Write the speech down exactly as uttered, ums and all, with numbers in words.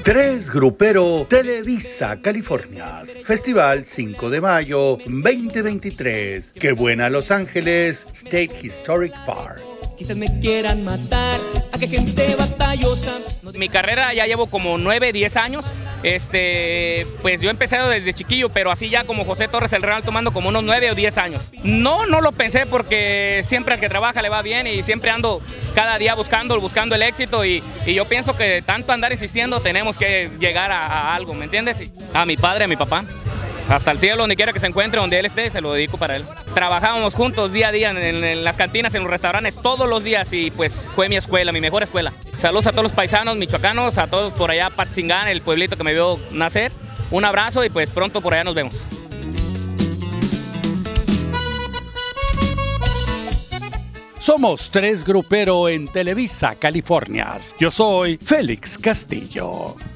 Tres Grupero Televisa, California. Festival cinco de mayo veinte veintitrés. Qué buena Los Ángeles State Historic Park. Quizás me quieran matar, a qué gente batallosa. Mi carrera ya llevo como nueve, diez años. Este, pues yo empecé desde chiquillo, pero así ya como José Torres el Real tomando como unos nueve o diez años. No, no lo pensé porque siempre al que trabaja le va bien y siempre ando cada día buscando, buscando el éxito y, y yo pienso que de tanto andar insistiendo tenemos que llegar a, a algo, ¿me entiendes? A mi padre, a mi papá. Hasta el cielo, donde quiera que se encuentre, donde él esté, se lo dedico para él. Trabajábamos juntos día a día en, en las cantinas, en los restaurantes, todos los días y pues fue mi escuela, mi mejor escuela. Saludos a todos los paisanos michoacanos, a todos por allá, Patzingán, el pueblito que me vio nacer. Un abrazo y pues pronto por allá nos vemos. Somos Tres Grupero en Televisa, California. Yo soy Félix Castillo.